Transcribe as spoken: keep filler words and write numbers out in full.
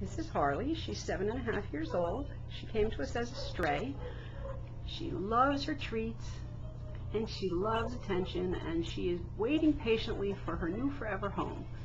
This is Harley. She's seven and a half years old. She came to us as a stray. She loves her treats and she loves attention, and she is waiting patiently for her new forever home.